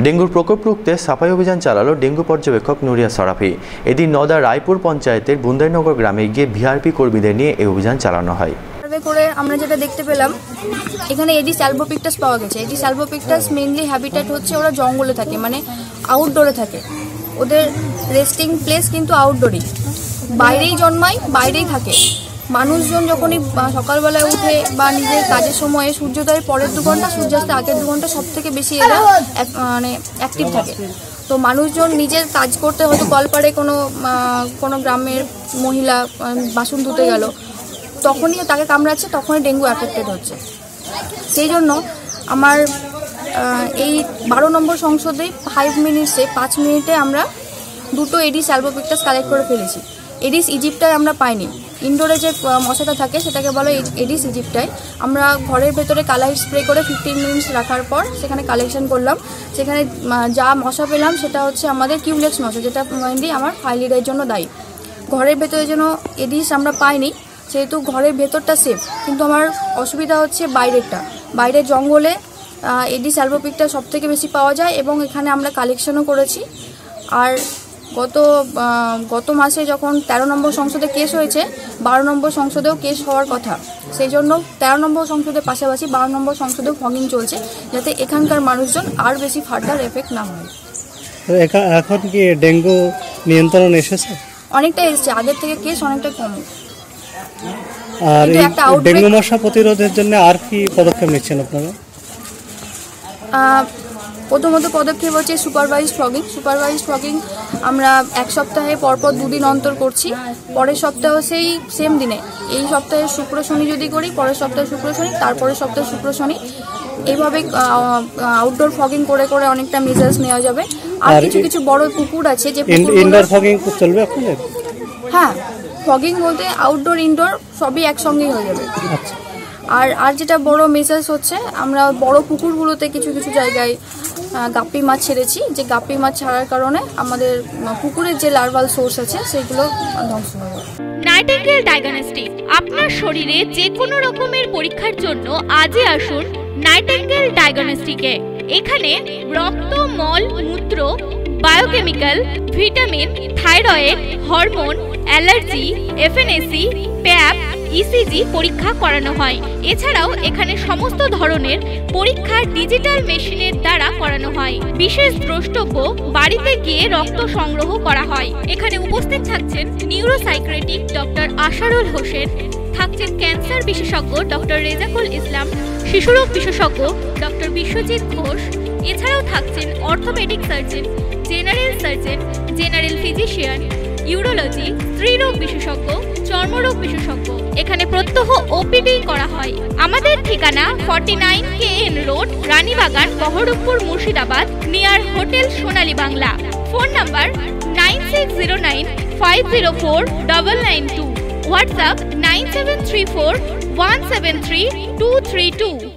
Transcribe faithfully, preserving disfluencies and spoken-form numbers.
ডেঙ্গুর প্রকোপ রুখতে সাফাই অভিযান চালালো ডেঙ্গু পর্যবেক্ষক নুরিয়া সরাফি। এদিন নওদা রায়পুর পঞ্চায়েতের বুন্দাইনগর গ্রামে গিয়ে ভিআরপি কর্মীদের নিয়ে এই অভিযান চালানো হয়। করে আমরা যেটা দেখতে পেলাম, এখানে এডিস অ্যালবোপিক্টাস পাওয়া গেছে। এডিস অ্যালবোপিক্টাস মেইনলি হ্যাবিটেট হচ্ছে ওরা জঙ্গলে থাকে, মানে আউটডোরে থাকে। ওদের রেস্টিং প্লেস কিন্তু আউটডোরই, বাইরেই জন্মায়, বাইরেই থাকে। মানুষজন যখনই সকালবেলায় উঠে বা নিজের কাজের সময়ে সূর্যোদয়ের পরের দু ঘন্টা, সূর্যাস্তের আগের দু ঘন্টা সব থেকে বেশি এরা মানে অ্যাক্টিভ থাকে। তো মানুষজন নিজের কাজ করতে হয়তো কলপাড়ে কোনো কোনো গ্রামের মহিলা বাসন ধুতে গেল, তখনই তাকে কামড়াচ্ছে, তখনই ডেঙ্গু অ্যাফেক্টেড হচ্ছে। সেই জন্য আমার এই বারো নম্বর সংসদে ফাইভ মিনিটসে পাঁচ মিনিটে আমরা দুটো এডিস অ্যালবোপিক্টাস কালেক্ট করে ফেলেছি। এডিস ইজিপ্টাই আমরা পাইনি। ইনডোরে যে মশাটা থাকে সেটাকে বলে এডিস ইজিপ্টাই। আমরা ঘরের ভেতরে কালাইট স্প্রে করে ফিফটিন মিনিটস রাখার পর সেখানে কালেকশন করলাম। সেখানে যা মশা পেলাম সেটা হচ্ছে আমাদের কিউলেক্স মশা, যেটা মেনলি আমার ফাইলিডের জন্য দায়ী। ঘরের ভেতরে যেন এডিস আমরা পাইনি, সেহেতু ঘরের ভেতরটা সেফ, কিন্তু আমার অসুবিধা হচ্ছে বাইরেরটা। বাইরের জঙ্গলে এডিস অ্যালবোপিক্টাস সব থেকে বেশি পাওয়া যায় এবং এখানে আমরা কালেকশনও করেছি। আর গত গত মাসে যখন তেরো নম্বর সংসদে কেস হয়েছে, বারো নম্বর সংসদেও কেস হওয়ার কথা। সেই জন্য তেরো নম্বর সংসদের পাশাপাশি বারো নম্বর সংসদেও ফগিং চলছে, যাতে এখানকার মানুষজন আর বেশি ফার্দার এফেক্ট না হয়। এখন কি ডেঙ্গু নিয়ন্ত্রণ এসেছে? অনেকটা এসেছে, আগের থেকে কেস অনেকটা কম। আর ডেঙ্গু মশা প্রতিরোধের জন্য আর কি পদক্ষেপ নিচ্ছেন আপনারা? প্রথমত পদক্ষেপ হচ্ছে সুপারভাইজ ফগিং। সুপারভাইজ ফগিং আমরা এক সপ্তাহে পরপর দুদিন অন্তর করছি। পরের সপ্তাহে সেই সেম দিনে, এই সপ্তাহে শুক্র শনি যদি করি, পরের সপ্তাহে শুক্র শনি, তারপরের সপ্তাহে শুক্র শনি, এইভাবে আউটডোর ফগিং করে করে অনেকটা মেজার্স নেওয়া যাবে। আর কিছু কিছু বড় পুকুর আছে যে ইনডোর ফগিং চলবে আপনাদের? হ্যাঁ, ফগিং বলতে আউটডোর ইনডোর সবই একসঙ্গেই হয়ে যাবে। আচ্ছা। আর আর যেটা বড় মেসেজ হচ্ছে, আমরা বড় পুকুরগুলোতে কিছু কিছু জায়গায় গাপ্পি মাছ ছেড়েছি, যে গাপ্পি মাছ ছাড়ার কারণে আমাদের পুকুরের যে লার্ভাল সোর্স আছে সেগুলো ধ্বংস হয়ে যাবে। নাইটিঙ্গেল ডায়াগনস্টিক আপনার শরীরে যে কোনো রকমের পরীক্ষার জন্য আজই আসুন নাইটিঙ্গেল ডায়াগনস্টিকে। এখানে রক্ত, মল, মূত্র, biochemical, vitamin, thyroid, hormone, allergy, FNAC, pap, ECG পরীক্ষা করানো হয়। এছাড়াও এখানে সমস্ত ধরনের পরীক্ষা ডিজিটাল মেশিনের দ্বারা করানো হয়। বিশেষ দ্রষ্টব্য, বাড়িতে গিয়ে রক্ত সংগ্রহ করা হয়। এখানে উপস্থিত থাকছেন নিউরোসাইক্রেটিক ডক্টর আশারুল হোসেন, থাকছেন ক্যান্সার বিশেষজ্ঞ ডক্টর রেজাকুল ইসলাম, শিশুরোগ বিশেষজ্ঞ ডক্টর বিশ্বজিৎ ঘোষ। এছাড়াও থাকছেন orthopaedic surgeon, general surgeon, general physician, urology, স্ত্রীরোগ বিশেষজ্ঞ, চর্মরোগ বিশেষজ্ঞ। এখানে প্রত্যহ ওপিডি করা হয়। আমাদের ঠিকানা forty nine K N road, Ranibagan, Berhampore, Murshidabad, near hotel Sonali Bangla. Phone number nine six zero nine five zero four double nine two. WhatsApp nine seven three four one seven three two three two.